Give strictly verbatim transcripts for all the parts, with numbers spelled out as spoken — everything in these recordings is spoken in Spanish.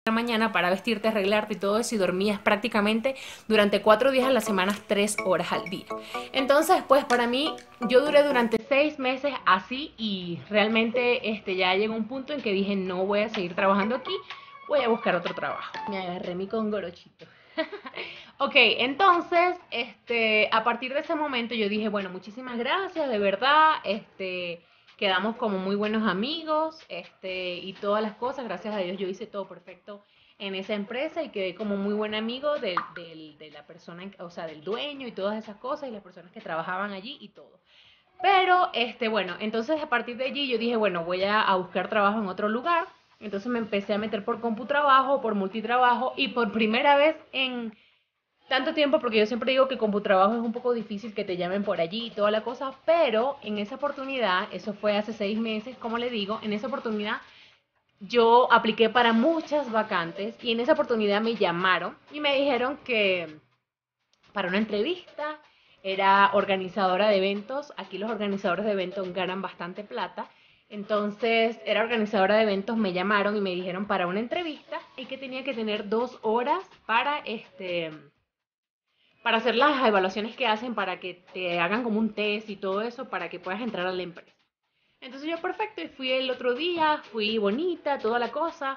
la mañana para vestirte, arreglarte y todo eso, y dormías prácticamente durante cuatro días a la semana, tres horas al día. Entonces, pues para mí, yo duré durante seis meses así y realmente este, ya llegó un punto en que dije, no voy a seguir trabajando aquí, voy a buscar otro trabajo. Me agarré mi congorochito. Ok, entonces, este, a partir de ese momento yo dije, bueno, muchísimas gracias, de verdad, este, quedamos como muy buenos amigos, este, y todas las cosas, gracias a Dios yo hice todo perfecto en esa empresa y quedé como muy buen amigo de, de, de la persona, o sea, del dueño y todas esas cosas y las personas que trabajaban allí y todo. Pero, este, bueno, entonces a partir de allí yo dije, bueno, voy a, a buscar trabajo en otro lugar. Entonces me empecé a meter por computrabajo, por multitrabajo y por primera vez en tanto tiempo, porque yo siempre digo que computrabajo es un poco difícil que te llamen por allí y toda la cosa, pero en esa oportunidad, eso fue hace seis meses, como le digo, en esa oportunidad yo apliqué para muchas vacantes y en esa oportunidad me llamaron y me dijeron que para una entrevista era organizadora de eventos. Aquí los organizadores de eventos ganan bastante plata. Entonces era organizadora de eventos, me llamaron y me dijeron para una entrevista y que tenía que tener dos horas para este para hacer las evaluaciones que hacen, para que te hagan como un test y todo eso, para que puedas entrar a la empresa. Entonces yo perfecto, y fui el otro día, fui bonita, toda la cosa.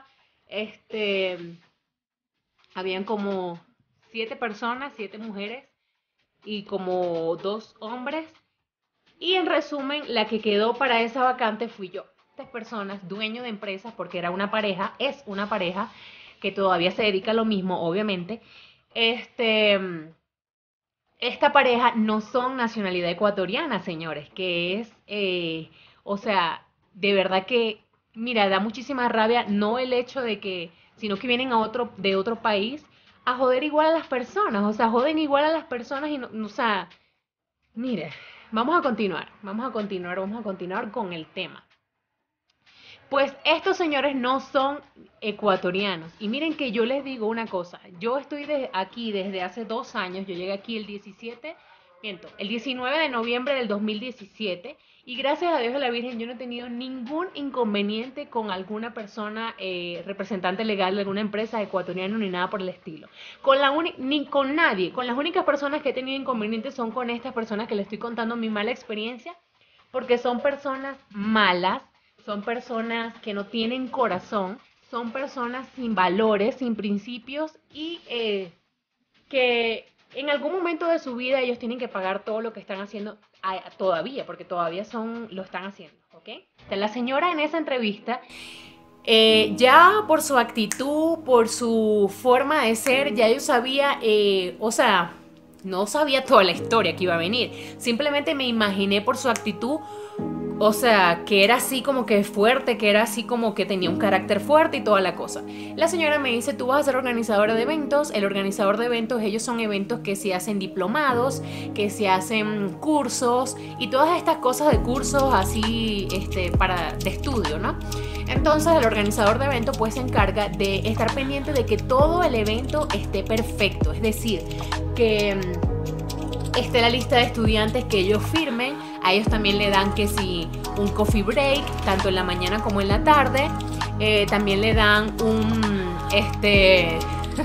Este, habían como siete personas, siete mujeres y como dos hombres. Y en resumen, la que quedó para esa vacante fui yo. Estas personas, dueño de empresas, porque era una pareja, es una pareja que todavía se dedica a lo mismo, obviamente. Este, esta pareja no son nacionalidad ecuatoriana, señores, que es, eh, o sea, de verdad que, mira, da muchísima rabia, no el hecho de que, sino que vienen a otro, de otro país a joder igual a las personas, o sea, joden igual a las personas y no, no, o sea, mire, vamos a continuar, vamos a continuar, vamos a continuar con el tema. Pues estos señores no son ecuatorianos. Y miren que yo les digo una cosa. Yo estoy de aquí desde hace dos años. Yo llegué aquí el diecisiete, miento, el diecinueve de noviembre del dos mil diecisiete. Y gracias a Dios de la Virgen yo no he tenido ningún inconveniente con alguna persona eh, representante legal de alguna empresa ecuatoriana ni nada por el estilo. Con la ni con nadie. Con las únicas personas que he tenido inconvenientes son con estas personas que les estoy contando mi mala experiencia. Porque son personas malas, son personas que no tienen corazón, son personas sin valores, sin principios y eh, que en algún momento de su vida ellos tienen que pagar todo lo que están haciendo a, todavía, porque todavía son, lo están haciendo, ¿ok? La señora en esa entrevista, eh, ya por su actitud, por su forma de ser, ya yo sabía, eh, o sea, no sabía toda la historia que iba a venir, simplemente me imaginé por su actitud. O sea, que era así como que fuerte, que era así como que tenía un carácter fuerte y toda la cosa. La señora me dice, tú vas a ser organizadora de eventos. El organizador de eventos, ellos son eventos que se hacen diplomados, que se hacen cursos y todas estas cosas de cursos así este, para, de estudio, ¿no? Entonces el organizador de eventos pues se encarga de estar pendiente de que todo el evento esté perfecto. Es decir, que esté la lista de estudiantes que ellos firmen. A ellos también le dan que si un coffee break, tanto en la mañana como en la tarde. Eh, también le dan un, este,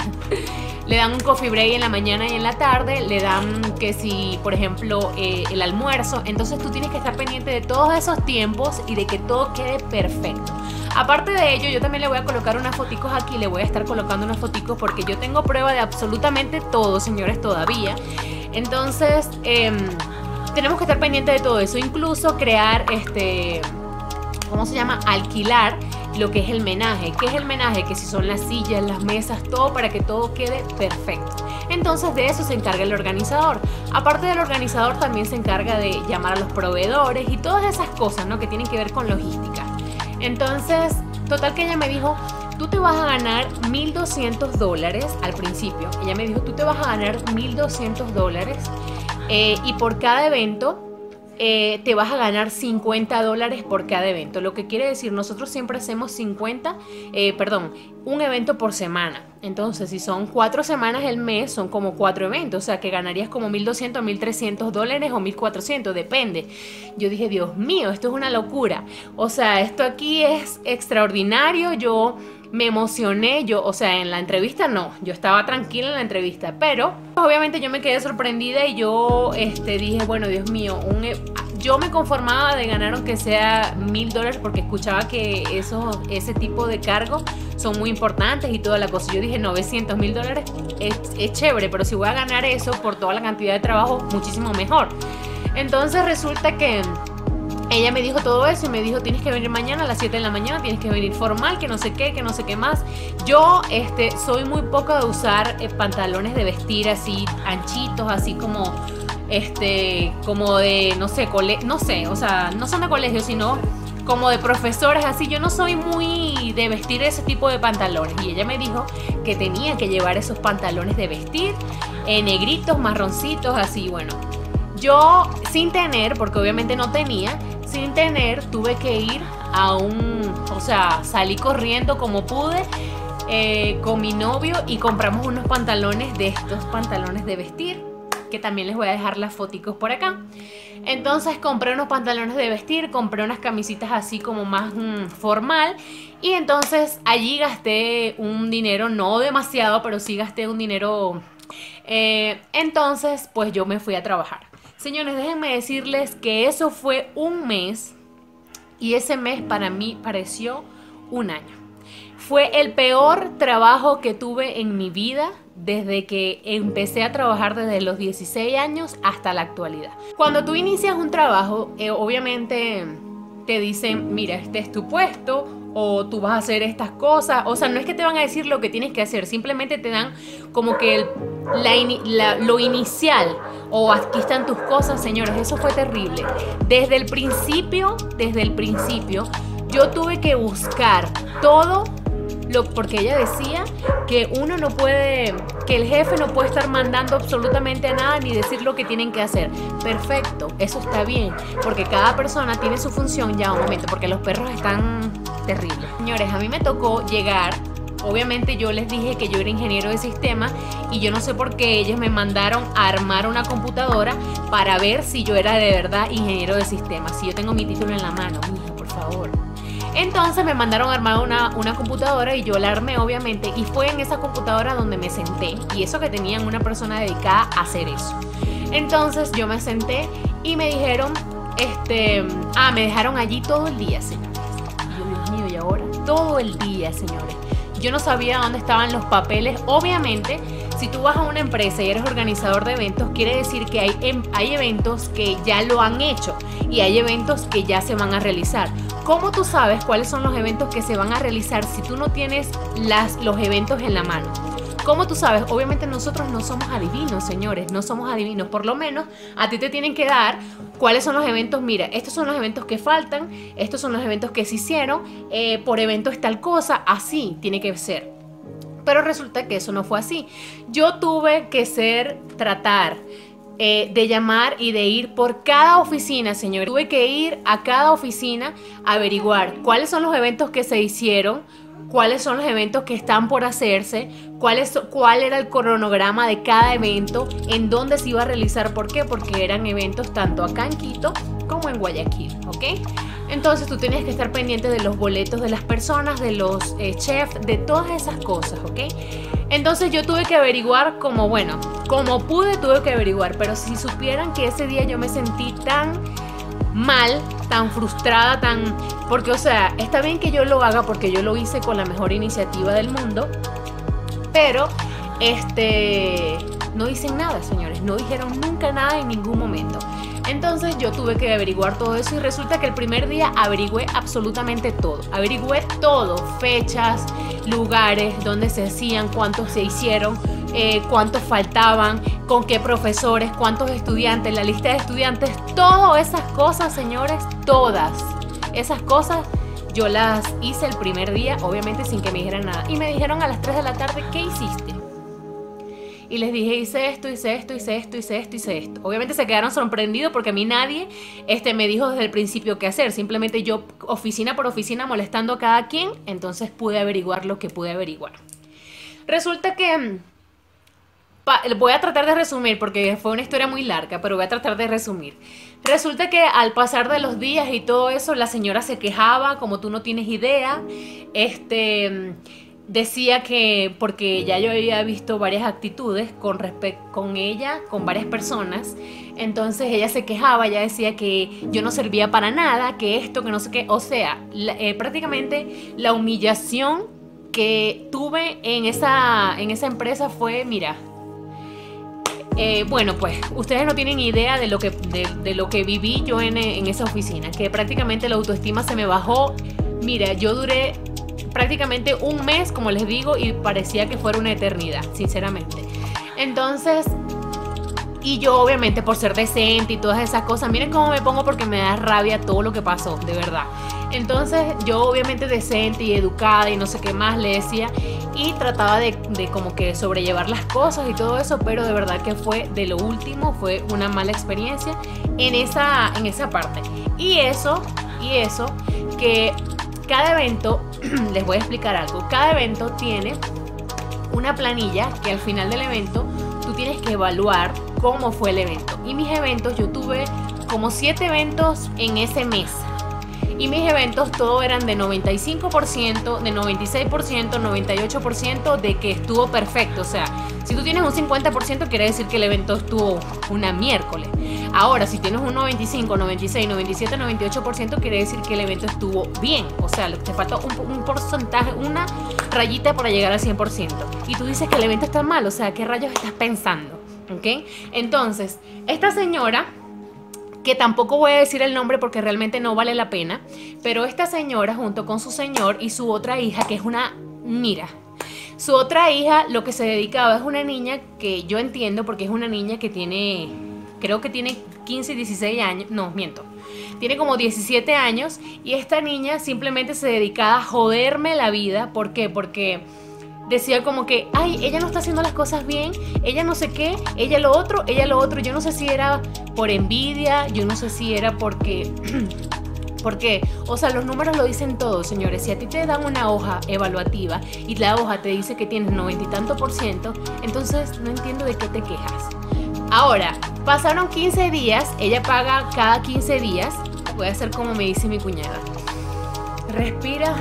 le dan un coffee break en la mañana y en la tarde. Le dan que si, por ejemplo, eh, el almuerzo. Entonces tú tienes que estar pendiente de todos esos tiempos y de que todo quede perfecto. Aparte de ello, yo también le voy a colocar unas foticos aquí. Le voy a estar colocando unas foticos porque yo tengo prueba de absolutamente todo, señores, todavía. Entonces, eh, tenemos que estar pendientes de todo eso, incluso crear, este, ¿cómo se llama? Alquilar lo que es el menaje. ¿Qué es el menaje? Que si son las sillas, las mesas, todo para que todo quede perfecto. Entonces de eso se encarga el organizador. Aparte del organizador también se encarga de llamar a los proveedores y todas esas cosas, ¿no? Que tienen que ver con logística. Entonces, total que ella me dijo, tú te vas a ganar mil doscientos dólares al principio. Ella me dijo, tú te vas a ganar mil doscientos dólares. Eh, y por cada evento eh, te vas a ganar cincuenta dólares por cada evento. Lo que quiere decir, nosotros siempre hacemos cincuenta, eh, perdón, un evento por semana. Entonces, si son cuatro semanas el mes, son como cuatro eventos. O sea, que ganarías como mil doscientos, mil trescientos dólares o mil cuatrocientos, depende. Yo dije, Dios mío, esto es una locura. O sea, esto aquí es extraordinario. Yo me emocioné, yo, o sea, en la entrevista no, yo estaba tranquila en la entrevista, pero obviamente yo me quedé sorprendida y yo este, dije, bueno, Dios mío, un, yo me conformaba de ganar aunque sea mil dólares porque escuchaba que esos, ese tipo de cargos son muy importantes y toda la cosa. Yo dije, novecientos mil dólares es, es chévere, pero si voy a ganar eso por toda la cantidad de trabajo, muchísimo mejor. Entonces resulta que ella me dijo todo eso y me dijo, tienes que venir mañana a las siete de la mañana, tienes que venir formal, que no sé qué, que no sé qué más. Yo este, soy muy poco de usar eh, pantalones de vestir así, anchitos, así como, este, como de, no sé, cole no sé, o sea, no son de colegio, sino como de profesores, así. Yo no soy muy de vestir ese tipo de pantalones. Y ella me dijo que tenía que llevar esos pantalones de vestir, eh, negritos, marroncitos, así, bueno. Yo, sin tener, porque obviamente no tenía, sin tener, tuve que ir a un, o sea, salí corriendo como pude eh, con mi novio y compramos unos pantalones de estos pantalones de vestir, que también les voy a dejar las foticos por acá. Entonces compré unos pantalones de vestir, compré unas camisitas así como más mmm, formal, y entonces allí gasté un dinero, no demasiado, pero sí gasté un dinero. Eh, entonces pues yo me fui a trabajar. Señores, déjenme decirles que eso fue un mes y ese mes para mí pareció un año. Fue el peor trabajo que tuve en mi vida desde que empecé a trabajar desde los dieciséis años hasta la actualidad. Cuando tú inicias un trabajo, eh, obviamente te dicen, mira, este es tu puesto, o tú vas a hacer estas cosas. O sea, no es que te van a decir lo que tienes que hacer, simplemente te dan como que el, la, la, lo inicial, o aquí están tus cosas. Señores, eso fue terrible. Desde el principio, desde el principio, yo tuve que buscar todo lo, porque ella decía que uno no puede, que el jefe no puede estar mandando absolutamente a nada ni decir lo que tienen que hacer. Perfecto, eso está bien, porque cada persona tiene su función. Ya, un momento, porque los perros están terribles. Señores, a mí me tocó llegar. Obviamente yo les dije que yo era ingeniero de sistemas y yo no sé por qué ellos me mandaron a armar una computadora para ver si yo era de verdad ingeniero de sistemas. Si yo tengo mi título en la mano, mija, por favor. Entonces me mandaron a armar una, una computadora y yo la armé, obviamente, y fue en esa computadora donde me senté, y eso que tenían una persona dedicada a hacer eso. Entonces yo me senté y me dijeron, este, ah, me dejaron allí todo el día, señores. Y yo, Dios mío, ¿y ahora? Todo el día, señores. Yo no sabía dónde estaban los papeles. Obviamente, si tú vas a una empresa y eres organizador de eventos, quiere decir que hay, hay eventos que ya lo han hecho y hay eventos que ya se van a realizar. ¿Cómo tú sabes cuáles son los eventos que se van a realizar si tú no tienes las, los eventos en la mano? ¿Cómo tú sabes? Obviamente nosotros no somos adivinos, señores, no somos adivinos. Por lo menos a ti te tienen que dar cuáles son los eventos. Mira, estos son los eventos que faltan, estos son los eventos que se hicieron, eh, por evento es tal cosa, así tiene que ser. Pero resulta que eso no fue así. Yo tuve que ser, tratar eh, de llamar y de ir por cada oficina, señores. Tuve que ir a cada oficina a averiguar cuáles son los eventos que se hicieron, cuáles son los eventos que están por hacerse, cuál, es, cuál era el cronograma de cada evento, en dónde se iba a realizar. ¿Por qué? Porque eran eventos tanto acá en Quito como en Guayaquil, ¿ok? Entonces tú tenías que estar pendiente de los boletos de las personas, de los eh, chefs, de todas esas cosas, ¿ok? Entonces yo tuve que averiguar como, bueno, como pude tuve que averiguar, pero si supieran que ese día yo me sentí tan mal, tan frustrada, tan... Porque, o sea, está bien que yo lo haga porque yo lo hice con la mejor iniciativa del mundo, pero, este... no dicen nada, señores, no dijeron nunca nada en ningún momento. Entonces yo tuve que averiguar todo eso y resulta que el primer día averigüé absolutamente todo. Averigüé todo, fechas, lugares, dónde se hacían, cuántos se hicieron, eh, cuántos faltaban, con qué profesores, cuántos estudiantes, la lista de estudiantes, todas esas cosas, señores, todas esas cosas yo las hice el primer día, obviamente sin que me dijeran nada. Y me dijeron a las tres de la tarde, ¿qué hiciste? Y les dije, hice esto, hice esto, hice esto, hice esto, hice esto. Obviamente se quedaron sorprendidos porque a mí nadie este, me dijo desde el principio qué hacer. Simplemente yo, oficina por oficina, molestando a cada quien. Entonces pude averiguar lo que pude averiguar. Resulta que Pa- voy a tratar de resumir porque fue una historia muy larga, pero voy a tratar de resumir. Resulta que al pasar de los días y todo eso, la señora se quejaba, como tú no tienes idea. Este decía que porque ya yo había visto varias actitudes con respecto con ella, con varias personas, entonces ella se quejaba, ella decía que yo no servía para nada, que esto, que no sé qué, o sea, la- eh, prácticamente la humillación que tuve en esa, en esa empresa fue, mira, eh, bueno, pues ustedes no tienen idea de lo que, de, de lo que viví yo en, en esa oficina, que prácticamente la autoestima se me bajó. Mira, yo duré prácticamente un mes, como les digo, y parecía que fuera una eternidad, sinceramente. Entonces, y yo obviamente por ser decente y todas esas cosas, miren cómo me pongo porque me da rabia todo lo que pasó, de verdad. Entonces yo obviamente decente y educada y no sé qué más le decía y trataba de, de como que sobrellevar las cosas y todo eso, pero de verdad que fue de lo último, fue una mala experiencia en esa, en esa parte. Y eso, y eso, que cada evento, les voy a explicar algo, cada evento tiene una planilla que al final del evento tú tienes que evaluar cómo fue el evento. Y mis eventos, yo tuve como siete eventos en ese mes. Y mis eventos todos eran de noventa y cinco por ciento, de noventa y seis por ciento, noventa y ocho por ciento de que estuvo perfecto. O sea, si tú tienes un cincuenta por ciento quiere decir que el evento estuvo una miércoles. Ahora, si tienes un noventa y cinco, noventa y seis, noventa y siete, noventa y ocho por ciento quiere decir que el evento estuvo bien. O sea, te falta un, un porcentaje, una rayita para llegar al cien por ciento. Y tú dices que el evento está mal. O sea, ¿qué rayos estás pensando? ¿Ok? Entonces, esta señora, que tampoco voy a decir el nombre porque realmente no vale la pena, pero esta señora junto con su señor y su otra hija, que es una, mira, su otra hija lo que se dedicaba es una niña que yo entiendo porque es una niña que tiene, creo que tiene quince, dieciséis años, no, miento, tiene como diecisiete años y esta niña simplemente se dedicaba a joderme la vida. ¿Por qué? Porque decía como que, ay, ella no está haciendo las cosas bien, ella no sé qué, ella lo otro, ella lo otro. Yo no sé si era por envidia, yo no sé si era porque... porque, o sea, los números lo dicen todo, señores. Si a ti te dan una hoja evaluativa y la hoja te dice que tienes noventa y tanto por ciento, entonces no entiendo de qué te quejas. Ahora, pasaron quince días, ella paga cada quince días. Voy a hacer como me dice mi cuñada. Respira.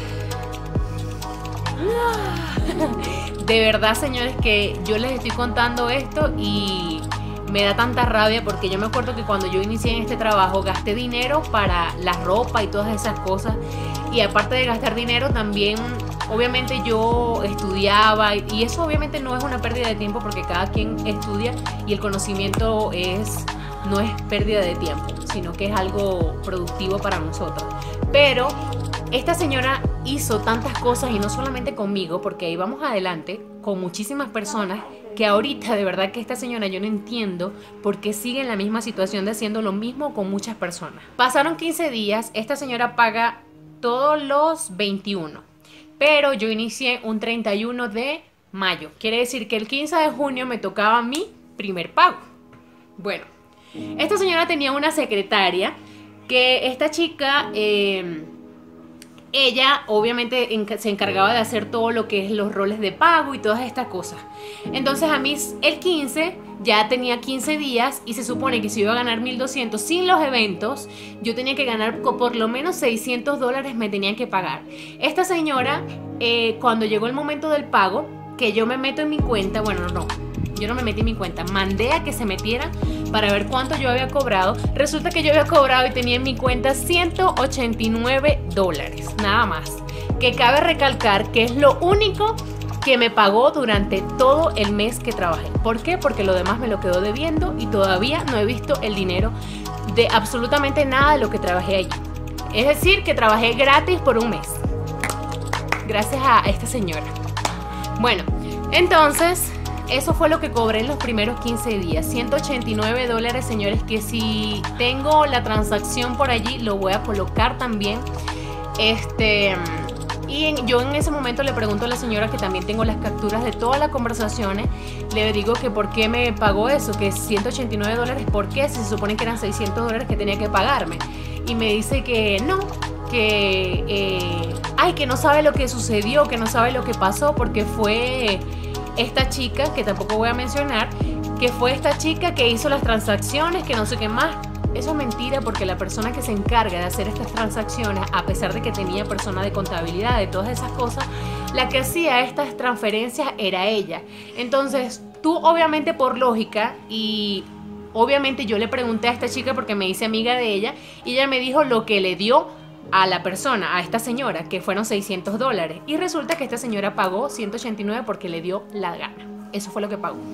De verdad, señores, que yo les estoy contando esto y me da tanta rabia porque yo me acuerdo que cuando yo inicié en este trabajo gasté dinero para la ropa y todas esas cosas, y aparte de gastar dinero también obviamente yo estudiaba, y eso obviamente no es una pérdida de tiempo porque cada quien estudia y el conocimiento es, no es pérdida de tiempo, sino que es algo productivo para nosotros. Pero esta señora hizo tantas cosas, y no solamente conmigo, porque ahí vamos adelante, con muchísimas personas, que ahorita de verdad que esta señora yo no entiendo por qué sigue en la misma situación de haciendo lo mismo con muchas personas. Pasaron quince días, esta señora paga todos los veintiuno, pero yo inicié un treinta y uno de mayo. Quiere decir que el quince de junio me tocaba mi primer pago. Bueno, esta señora tenía una secretaria que esta chica... Eh, ella obviamente se encargaba de hacer todo lo que es los roles de pago y todas estas cosas. Entonces a mí el quince ya tenía quince días y se supone que si iba a ganar mil doscientos sin los eventos, yo tenía que ganar por lo menos seiscientos dólares, me tenían que pagar. Esta señora, eh, cuando llegó el momento del pago, que yo me meto en mi cuenta, bueno, no, yo no me metí en mi cuenta, mandé a que se metiera para ver cuánto yo había cobrado. Resulta que yo había cobrado y tenía en mi cuenta ciento ochenta y nueve dólares, nada más. Que cabe recalcar que es lo único que me pagó durante todo el mes que trabajé. ¿Por qué? Porque lo demás me lo quedó debiendo y todavía no he visto el dinero de absolutamente nada de lo que trabajé allí. Es decir, que trabajé gratis por un mes, gracias a esta señora. Bueno, entonces... eso fue lo que cobré en los primeros quince días, ciento ochenta y nueve dólares, señores, que si tengo la transacción por allí lo voy a colocar también. Este, y en, yo en ese momento le pregunto a la señora, que también tengo las capturas de todas las conversaciones, le digo que por qué me pagó eso, que ciento ochenta y nueve dólares, ¿por qué? Si se supone que eran seiscientos dólares que tenía que pagarme. Y me dice que no, que, eh, ay, que no sabe lo que sucedió, que no sabe lo que pasó, porque fue... esta chica, que tampoco voy a mencionar, que fue esta chica que hizo las transacciones, que no sé qué más. Eso es mentira, porque la persona que se encarga de hacer estas transacciones, a pesar de que tenía persona de contabilidad, de todas esas cosas, la que hacía estas transferencias era ella. Entonces, tú obviamente por lógica, y obviamente yo le pregunté a esta chica porque me hice amiga de ella, y ella me dijo lo que le dio a la persona, a esta señora, que fueron seiscientos dólares. Y resulta que esta señora pagó ciento ochenta y nueve porque le dio la gana. Eso fue lo que pagó.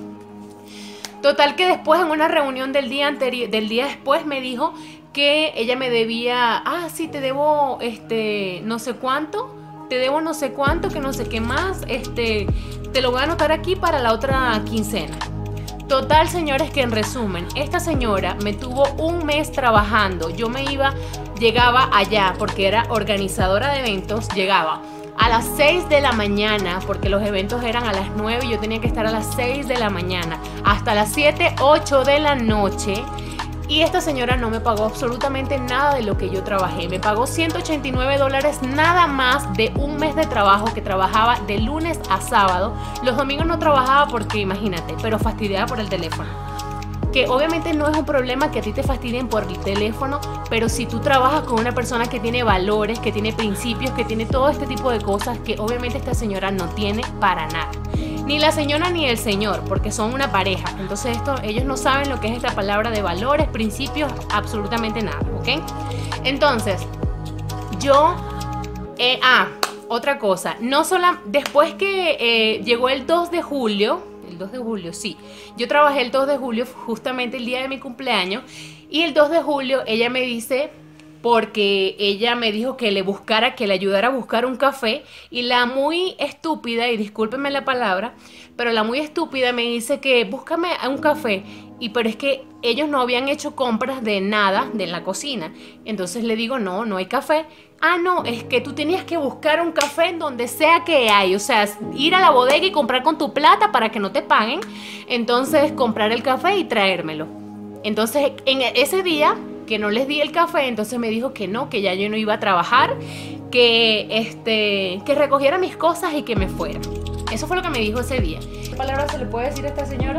Total que después, en una reunión del día anterior, del día después, me dijo que ella me debía, ah, sí, te debo este no sé cuánto, te debo no sé cuánto, que no sé qué más, este, te lo voy a anotar aquí para la otra quincena. Total, señores, que en resumen, esta señora me tuvo un mes trabajando. Yo me iba, llegaba allá porque era organizadora de eventos, llegaba a las seis de la mañana, porque los eventos eran a las nueve y yo tenía que estar a las seis de la mañana, hasta las siete, ocho de la noche. Y esta señora no me pagó absolutamente nada de lo que yo trabajé. Me pagó ciento ochenta y nueve dólares nada más de un mes de trabajo, que trabajaba de lunes a sábado. Los domingos no trabajaba porque, imagínate, pero fastidiada por el teléfono. Que obviamente no es un problema que a ti te fastidien por el teléfono, pero si tú trabajas con una persona que tiene valores, que tiene principios, que tiene todo este tipo de cosas que obviamente esta señora no tiene para nada. Ni la señora ni el señor, porque son una pareja. Entonces esto, ellos no saben lo que es esta palabra de valores, principios, absolutamente nada, ¿ok? Entonces, yo... Eh, ah, otra cosa. No solo... Después que eh, llegó el dos de julio... El dos de julio, sí. Yo trabajé el dos de julio, justamente el día de mi cumpleaños. Y el dos de julio ella me dice, porque ella me dijo que le buscara, que le ayudara a buscar un café. Y la muy estúpida, y discúlpenme la palabra, pero la muy estúpida me dice que búscame un café. Y pero es que ellos no habían hecho compras de nada de la cocina. Entonces le digo, no, no hay café. Ah, no, es que tú tenías que buscar un café en donde sea que hay. O sea, ir a la bodega y comprar con tu plata para que no te paguen. Entonces, comprar el café y traérmelo. Entonces, en ese día que no les di el café, entonces me dijo que no, que ya yo no iba a trabajar, que, este, que recogiera mis cosas y que me fuera. Eso fue lo que me dijo ese día. ¿Qué palabra se le puede decir a esta señora?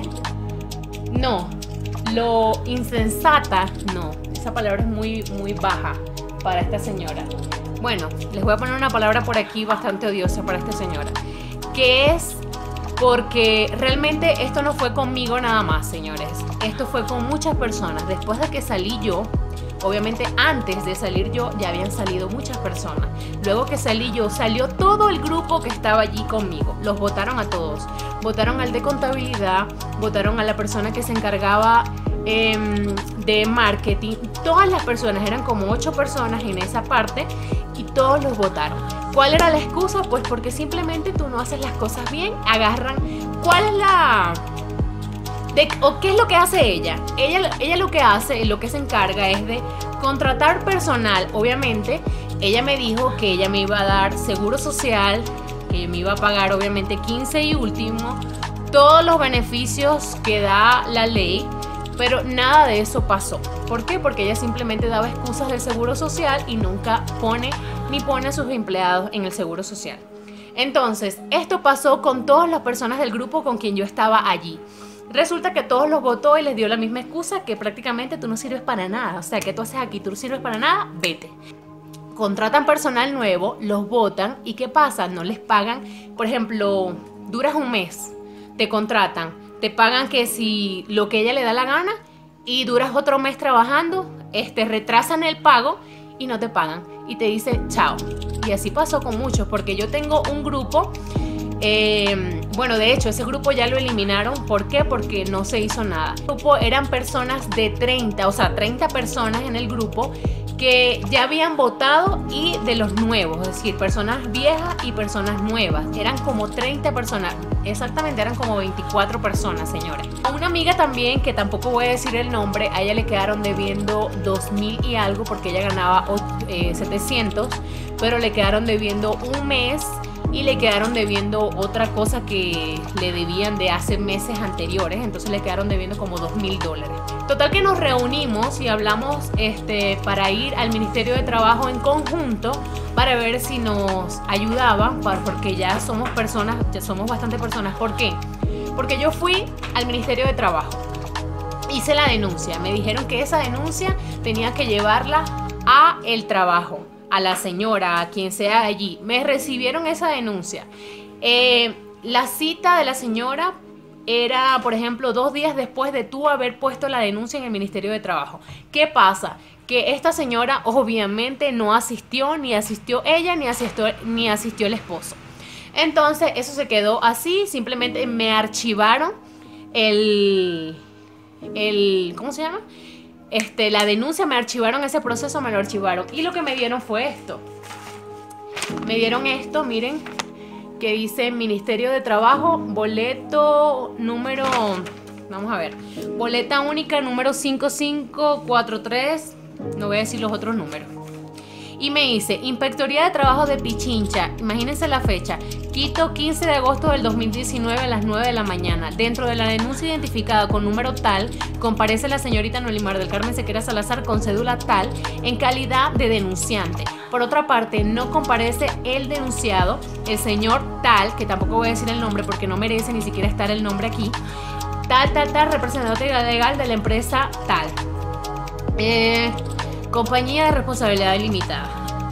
No, lo insensata, no. Esa palabra es muy, muy baja para esta señora. Bueno, les voy a poner una palabra por aquí bastante odiosa para esta señora, que es porque realmente esto no fue conmigo nada más, señores. Esto fue con muchas personas. Después de que salí yo, obviamente antes de salir yo ya habían salido muchas personas. Luego que salí yo, salió todo el grupo que estaba allí conmigo. Los votaron a todos. Votaron al de contabilidad, votaron a la persona que se encargaba eh, de marketing. Todas las personas, eran como ocho personas en esa parte, y todos los votaron. ¿Cuál era la excusa? Pues porque simplemente tú no haces las cosas bien, agarran. ¿Cuál es la... De, o qué es lo que hace ella? Ella, ella lo que hace, lo que se encarga es de contratar personal. Obviamente, ella me dijo que ella me iba a dar seguro social, que me iba a pagar obviamente quince y último, todos los beneficios que da la ley, pero nada de eso pasó. ¿Por qué? Porque ella simplemente daba excusas del seguro social y nunca pone ni pone a sus empleados en el seguro social. Entonces, esto pasó con todas las personas del grupo con quien yo estaba allí. Resulta que todos los votó y les dio la misma excusa, que prácticamente tú no sirves para nada. O sea, ¿qué tú haces aquí? ¿Tú no sirves para nada? Vete. Contratan personal nuevo, los votan, y ¿qué pasa? No les pagan. Por ejemplo, duras un mes, te contratan, te pagan que si lo que ella le da la gana, y duras otro mes trabajando, este, retrasan el pago y no te pagan. Y te dice chao. Y así pasó con muchos, porque yo tengo un grupo... Eh, bueno, de hecho, ese grupo ya lo eliminaron. ¿Por qué? Porque no se hizo nada. El grupo eran personas de treinta, o sea, treinta personas en el grupo que ya habían votado, y de los nuevos, es decir, personas viejas y personas nuevas. Eran como treinta personas, exactamente eran como veinticuatro personas, señores. A una amiga también, que tampoco voy a decir el nombre, a ella le quedaron debiendo dos mil y algo, porque ella ganaba eh, setecientos, pero le quedaron debiendo un mes y le quedaron debiendo otra cosa que le debían de hace meses anteriores, entonces le quedaron debiendo como dos mil dólares. Total que nos reunimos y hablamos este, para ir al Ministerio de Trabajo en conjunto para ver si nos ayudaba, porque ya somos personas, ya somos bastantes personas. ¿Por qué? Porque yo fui al Ministerio de Trabajo, hice la denuncia, me dijeron que esa denuncia tenía que llevarla a el trabajo, a la señora, a quien sea allí. Me recibieron esa denuncia. Eh, la cita de la señora era, por ejemplo, dos días después de tú haber puesto la denuncia en el Ministerio de Trabajo. ¿Qué pasa? Que esta señora obviamente no asistió, ni asistió ella, ni asistió, ni asistió el esposo. Entonces eso se quedó así, simplemente me archivaron el, el ¿cómo se llama? Este, la denuncia, me archivaron ese proceso, me lo archivaron. Y lo que me dieron fue esto. Me dieron esto, miren, que dice Ministerio de Trabajo, boleto número, vamos a ver, boleta única número cinco cinco cuatro tres, no voy a decir los otros números. Y me dice, Inspectoría de Trabajo de Pichincha, imagínense la fecha, Quito, quince de agosto del dos mil diecinueve a las nueve de la mañana. Dentro de la denuncia identificada con número tal, comparece la señorita Noelimar del Carmen Sequera Salazar con cédula tal en calidad de denunciante. Por otra parte, no comparece el denunciado, el señor tal, que tampoco voy a decir el nombre porque no merece ni siquiera estar el nombre aquí, tal, tal, tal, representante legal de la empresa tal. Eh... Compañía de responsabilidad limitada.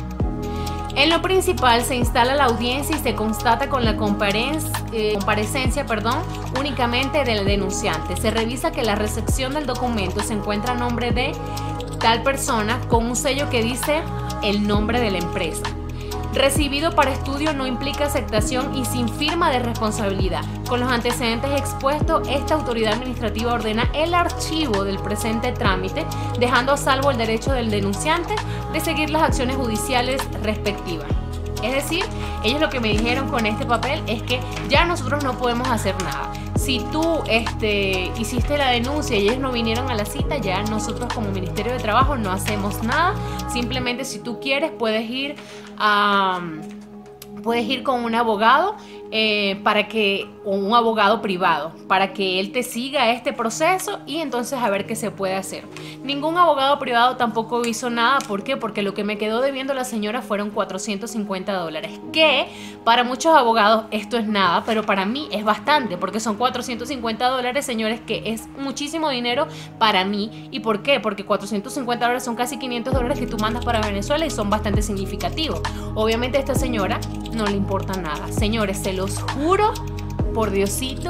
En lo principal se instala la audiencia y se constata con la eh, comparecencia perdón, únicamente del denunciante. Se revisa que la recepción del documento se encuentra a nombre de tal persona con un sello que dice el nombre de la empresa. Recibido para estudio no implica aceptación y sin firma de responsabilidad. Con los antecedentes expuestos, esta autoridad administrativa ordena el archivo del presente trámite, dejando a salvo el derecho del denunciante de seguir las acciones judiciales respectivas. Es decir, ellos lo que me dijeron con este papel es que ya nosotros no podemos hacer nada. Si tú este, hiciste la denuncia y ellos no vinieron a la cita, ya nosotros como Ministerio de Trabajo no hacemos nada. Simplemente si tú quieres puedes ir a... puedes ir con un abogado eh, para que, o un abogado privado, para que él te siga este proceso y entonces a ver qué se puede hacer. Ningún abogado privado tampoco hizo nada. ¿Por qué? Porque lo que me quedó debiendo la señora fueron cuatrocientos cincuenta dólares, que para muchos abogados esto es nada, pero para mí es bastante, porque son cuatrocientos cincuenta dólares, señores, que es muchísimo dinero para mí. ¿Y por qué? Porque cuatrocientos cincuenta dólares son casi quinientos dólares que tú mandas para Venezuela y son bastante significativos. Obviamente a esta señora no le importa nada. Señores, se los juro por Diosito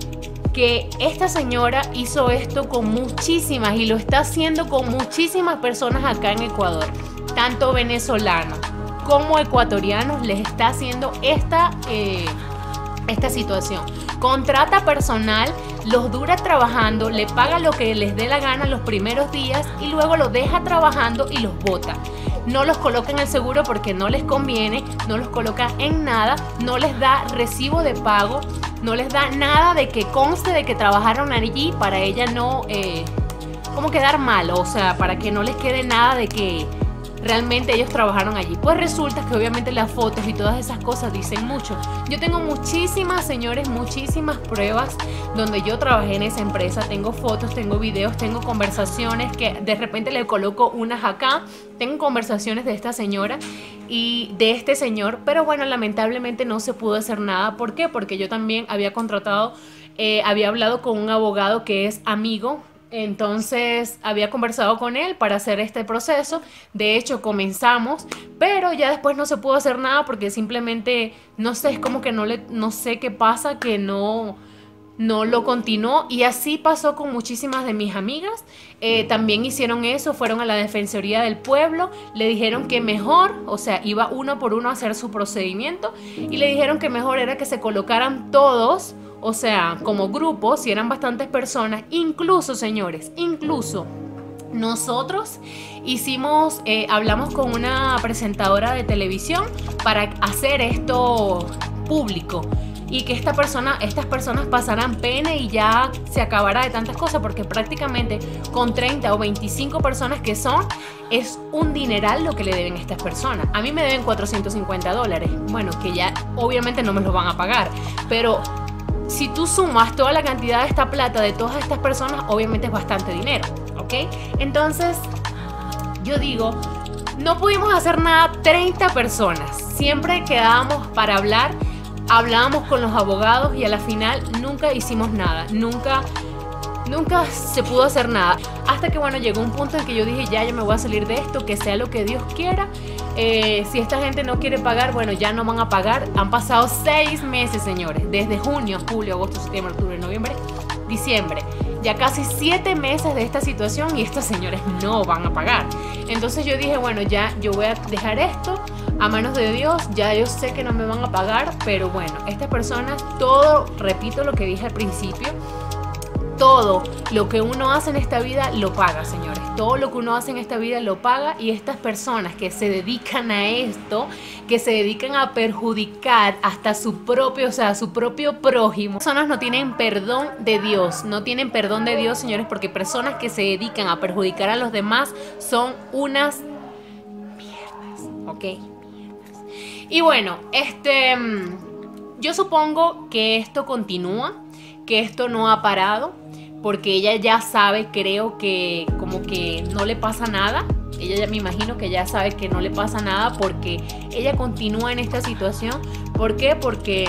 que esta señora hizo esto con muchísimas y lo está haciendo con muchísimas personas acá en Ecuador, tanto venezolanos como ecuatorianos. Les está haciendo esta, eh, esta situación. Contrata personal, los dura trabajando, le paga lo que les dé la gana los primeros días y luego los deja trabajando y los bota. No los coloca en el seguro porque no les conviene, no los coloca en nada, no les da recibo de pago, no les da nada de que conste de que trabajaron allí para ella no, eh, como quedar mal, o sea, para que no les quede nada de que realmente ellos trabajaron allí. Pues resulta que obviamente las fotos y todas esas cosas dicen mucho. Yo tengo muchísimas, señores, muchísimas pruebas donde yo trabajé en esa empresa. Tengo fotos, tengo videos, tengo conversaciones que de repente le coloco unas acá. Tengo conversaciones de esta señora y de este señor, pero bueno, lamentablemente no se pudo hacer nada. ¿Por qué? Porque yo también había contratado, eh, había hablado con un abogado que es amigo. Entonces había conversado con él para hacer este proceso. De hecho comenzamos, pero ya después no se pudo hacer nada porque simplemente, no sé, es como que no, le, no sé qué pasa, que no, no lo continuó. Y así pasó con muchísimas de mis amigas. Eh, también hicieron eso, fueron a la Defensoría del Pueblo, le dijeron que mejor, o sea, iba uno por uno a hacer su procedimiento y le dijeron que mejor era que se colocaran todos, o sea, como grupos, si eran bastantes personas. Incluso, señores, incluso nosotros hicimos, eh, hablamos con una presentadora de televisión para hacer esto público y que esta persona, estas personas pasarán pena y ya se acabará de tantas cosas, porque prácticamente con treinta o veinticinco personas que son, es un dineral lo que le deben a estas personas. A mí me deben cuatrocientos cincuenta dólares, bueno, que ya obviamente no me los van a pagar, pero si tú sumas toda la cantidad de esta plata de todas estas personas, obviamente es bastante dinero, ¿ok? Entonces, yo digo, no pudimos hacer nada treinta personas, siempre quedábamos para hablar, hablábamos con los abogados y a la final nunca hicimos nada, nunca, nunca se pudo hacer nada. Hasta que bueno, llegó un punto en que yo dije, ya, yo me voy a salir de esto, que sea lo que Dios quiera. Eh, si esta gente no quiere pagar, bueno, ya no van a pagar. Han pasado seis meses, señores, desde junio, julio, agosto, septiembre, octubre, noviembre, diciembre. Ya casi siete meses de esta situación y estos señores no van a pagar. Entonces yo dije, bueno, ya yo voy a dejar esto a manos de Dios. Ya yo sé que no me van a pagar, pero bueno, estas personas, todo, repito lo que dije al principio, todo lo que uno hace en esta vida lo paga, señores. Todo lo que uno hace en esta vida lo paga, y estas personas que se dedican a esto, que se dedican a perjudicar hasta su propio, o sea, su propio prójimo, personas no tienen perdón de Dios, no tienen perdón de Dios, señores, porque personas que se dedican a perjudicar a los demás son unas mierdas, ¿ok? Mierdas. Y bueno, este, yo supongo que esto continúa, que esto no ha parado, porque ella ya sabe, creo que como que no le pasa nada. Ella ya me imagino que ya sabe que no le pasa nada, porque ella continúa en esta situación. ¿Por qué? Porque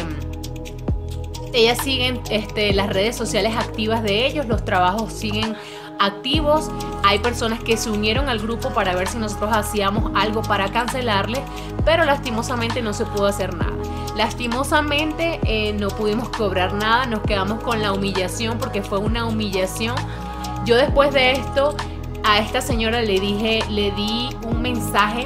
ella sigue este, las redes sociales activas de ellos, los trabajos siguen activos. Hay personas que se unieron al grupo para ver si nosotros hacíamos algo para cancelarles, pero lastimosamente no se pudo hacer nada. Lastimosamente eh, no pudimos cobrar nada, nos quedamos con la humillación, porque fue una humillación. Yo después de esto a esta señora le dije, le di un mensaje.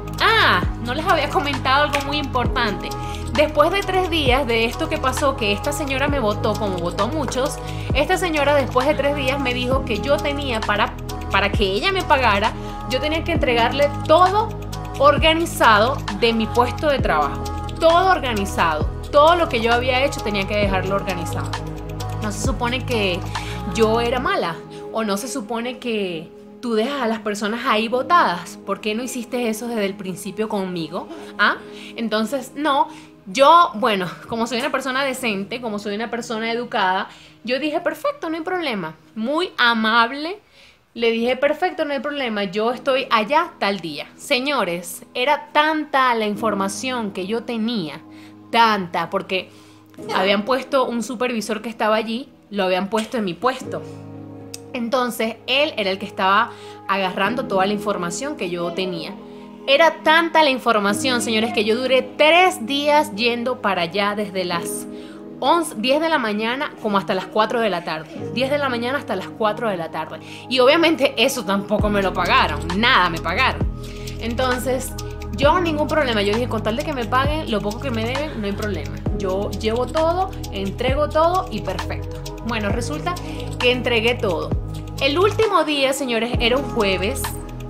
Ah, no les había comentado algo muy importante. Después de tres días de esto que pasó, que esta señora me votó, como votó a muchos, esta señora después de tres días me dijo que yo tenía, para, para que ella me pagara, yo tenía que entregarle todo organizado de mi puesto de trabajo. Todo organizado, todo lo que yo había hecho tenía que dejarlo organizado. No se supone que yo era mala, o no se supone que tú dejas a las personas ahí botadas. ¿Por qué no hiciste eso desde el principio conmigo? ¿Ah? Entonces, no, yo, bueno, como soy una persona decente, como soy una persona educada, yo dije, perfecto, no hay problema. Muy amable. Le dije, perfecto, no hay problema, yo estoy allá tal día. Señores, era tanta la información que yo tenía, tanta, porque habían puesto un supervisor que estaba allí, lo habían puesto en mi puesto. Entonces, él era el que estaba agarrando toda la información que yo tenía. Era tanta la información, señores, que yo duré tres días yendo para allá desde las once, diez de la mañana como hasta las cuatro de la tarde. diez de la mañana hasta las cuatro de la tarde. Y obviamente eso tampoco me lo pagaron. Nada me pagaron. Entonces, yo ningún problema. Yo dije, con tal de que me paguen lo poco que me deben, no hay problema. Yo llevo todo, entrego todo y perfecto. Bueno, resulta que entregué todo. El último día, señores, era un jueves.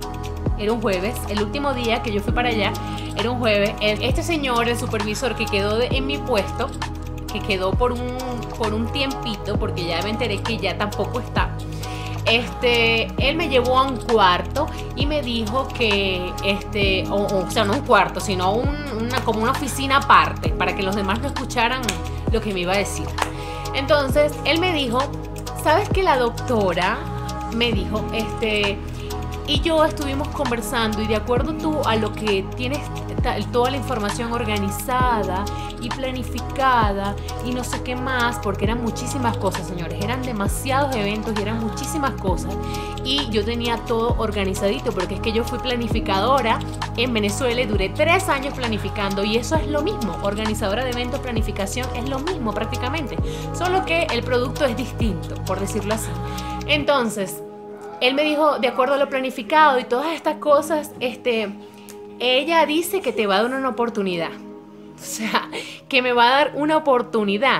Era un jueves. El último día que yo fui para allá era un jueves. Este señor, el supervisor que quedó de, en mi puesto, que quedó por un, por un tiempito, porque ya me enteré que ya tampoco está. Este, él me llevó a un cuarto y me dijo que, este, o, o sea, no un cuarto, sino un, una, como una oficina aparte, para que los demás no escucharan lo que me iba a decir. Entonces, él me dijo, ¿sabes que la doctora me dijo, este, y yo estuvimos conversando, y de acuerdo tú a lo que tienes toda la información organizada y planificada y no sé qué más, porque eran muchísimas cosas, señores, eran demasiados eventos y eran muchísimas cosas, y yo tenía todo organizadito, porque es que yo fui planificadora en Venezuela y duré tres años planificando, y eso es lo mismo, organizadora de eventos, planificación, es lo mismo prácticamente, solo que el producto es distinto, por decirlo así. Entonces, él me dijo, de acuerdo a lo planificado y todas estas cosas, este, ella dice que te va a dar una oportunidad. O sea, que me va a dar una oportunidad.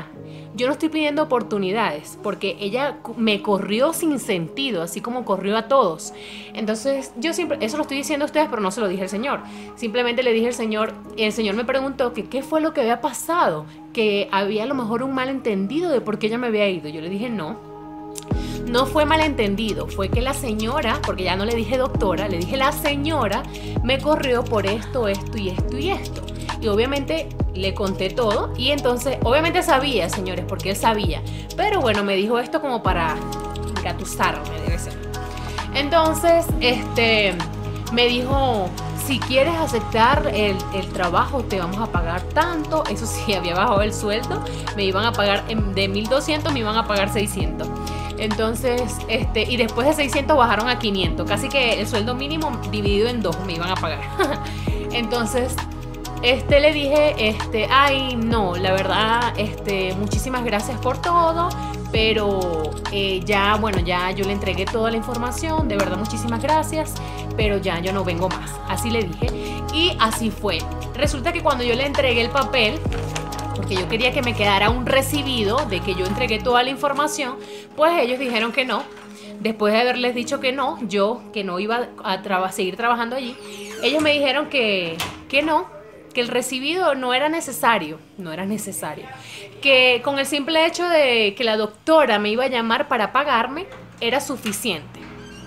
yo no estoy pidiendo oportunidades, porque ella me corrió sin sentido, así como corrió a todos. Entonces yo siempre, eso lo estoy diciendo a ustedes, pero no se lo dije al Señor. Simplemente le dije al Señor, y el Señor me preguntó que qué fue lo que había pasado, que había a lo mejor un malentendido de por qué ella me había ido. Yo le dije no. No fue malentendido, fue que la señora, porque ya no le dije doctora, le dije la señora, me corrió por esto, esto y esto y esto. Y obviamente le conté todo y entonces, obviamente sabía, señores, porque él sabía. Pero bueno, me dijo esto como para engatusarme, debe ser. Entonces, este, me dijo, si quieres aceptar el, el trabajo, te vamos a pagar tanto. Eso sí, había bajado el sueldo, me iban a pagar de mil doscientos, me iban a pagar seiscientos. Entonces, este, y después de seiscientos bajaron a quinientos, casi que el sueldo mínimo dividido en dos me iban a pagar. Entonces, este, le dije, este, ay, no, la verdad, este, muchísimas gracias por todo, pero eh, ya, bueno, ya yo le entregué toda la información, de verdad, muchísimas gracias, pero ya yo no vengo más. Así le dije, y así fue. Resulta que cuando yo le entregué el papel, porque yo quería que me quedara un recibido de que yo entregué toda la información, pues ellos dijeron que no. Después de haberles dicho que no, yo que no iba a traba- seguir trabajando allí, ellos me dijeron que, que no, que el recibido no era necesario, no era necesario, que con el simple hecho de que la doctora me iba a llamar para pagarme era suficiente.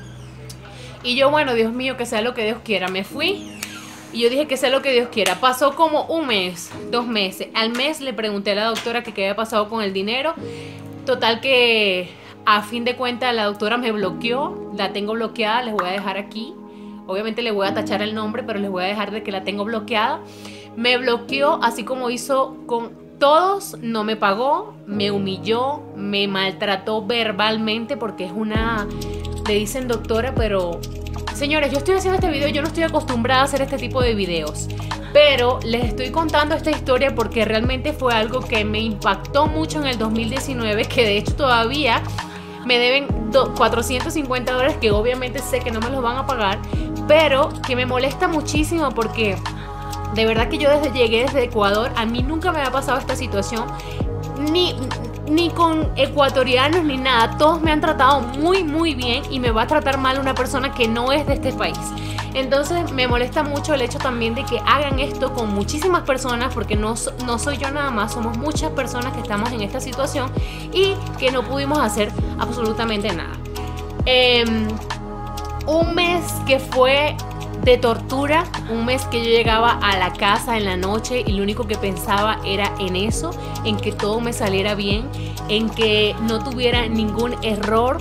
Y yo, bueno, Dios mío, que sea lo que Dios quiera, me fui. Y yo dije que sea lo que Dios quiera. Pasó como un mes, dos meses. Al mes le pregunté a la doctora que qué había pasado con el dinero. Total que a fin de cuentas la doctora me bloqueó. La tengo bloqueada, les voy a dejar aquí. Obviamente le voy a tachar el nombre, pero les voy a dejar de que la tengo bloqueada. Me bloqueó así como hizo con todos. No me pagó, me humilló, me maltrató verbalmente porque es una... Le dicen doctora, pero... Señores, yo estoy haciendo este video, yo no estoy acostumbrada a hacer este tipo de videos, pero les estoy contando esta historia porque realmente fue algo que me impactó mucho en el dos mil diecinueve, que de hecho todavía me deben cuatrocientos cincuenta dólares, que obviamente sé que no me los van a pagar, pero que me molesta muchísimo porque de verdad que yo desde llegué desde Ecuador, a mí nunca me había pasado esta situación, ni... ni con ecuatorianos ni nada, todos me han tratado muy muy bien y me va a tratar mal una persona que no es de este país. Entonces me molesta mucho el hecho también de que hagan esto con muchísimas personas, porque no, no soy yo nada más, somos muchas personas que estamos en esta situación y que no pudimos hacer absolutamente nada. Eh, un mes que fue de tortura, un mes que yo llegaba a la casa en la noche y lo único que pensaba era en eso, en que todo me saliera bien, en que no tuviera ningún error,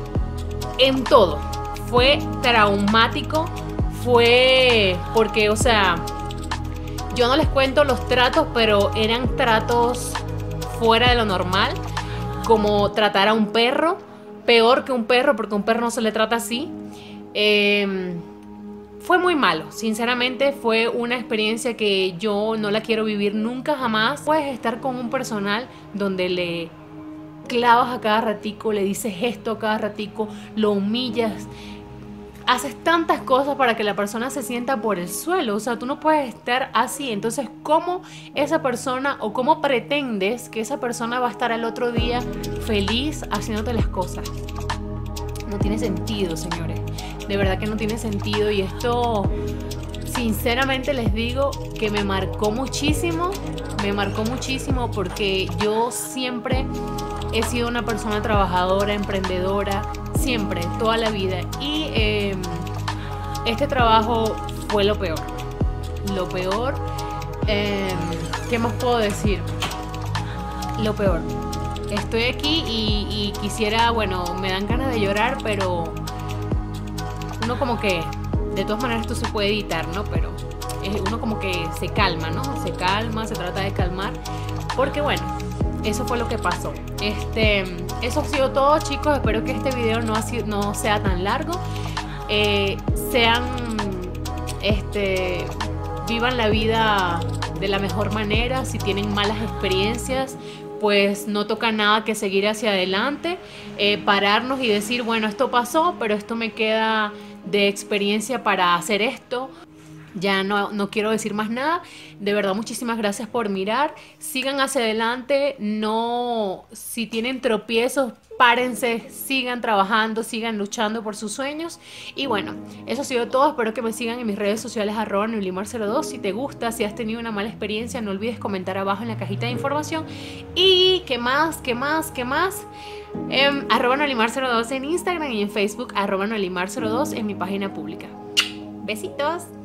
en todo. Fue traumático, fue porque, o sea, yo no les cuento los tratos, pero eran tratos fuera de lo normal, como tratar a un perro, peor que un perro, porque a un perro no se le trata así. Eh, Fue muy malo, sinceramente fue una experiencia que yo no la quiero vivir nunca jamás. Puedes estar con un personal donde le clavas a cada ratico, le dices esto a cada ratico, lo humillas, haces tantas cosas para que la persona se sienta por el suelo. O sea, tú no puedes estar así. Entonces, ¿cómo esa persona o cómo pretendes que esa persona va a estar al otro día feliz haciéndote las cosas? No tiene sentido, señores. De verdad que no tiene sentido, y esto sinceramente les digo que me marcó muchísimo, me marcó muchísimo porque yo siempre he sido una persona trabajadora, emprendedora, siempre, toda la vida, y eh, este trabajo fue lo peor, lo peor, eh, ¿qué más puedo decir? Lo peor. Estoy aquí y, y quisiera, bueno, me dan ganas de llorar, pero uno como que, de todas maneras esto se puede editar, ¿no? Pero uno como que se calma, ¿no? Se calma, se trata de calmar, porque bueno, eso fue lo que pasó. Este, eso ha sido todo, chicos. Espero que este video no, ha sido, no sea tan largo. Eh, sean, este, vivan la vida de la mejor manera. Si tienen malas experiencias, pues no toca nada que seguir hacia adelante, eh, pararnos y decir, bueno, esto pasó, pero esto me queda de experiencia para hacer esto. Ya no, no quiero decir más nada. De verdad, muchísimas gracias por mirar. Sigan hacia adelante. No, si tienen tropiezos, párense, sigan trabajando, sigan luchando por sus sueños. Y bueno, eso ha sido todo. Espero que me sigan en mis redes sociales arroba noelimar cero dos. Si te gusta, si has tenido una mala experiencia, no olvides comentar abajo en la cajita de información. Y qué más, qué más, qué más. Eh, arroba noelimar cero dos en Instagram y en Facebook arroba noelimar cero dos en mi página pública. Besitos.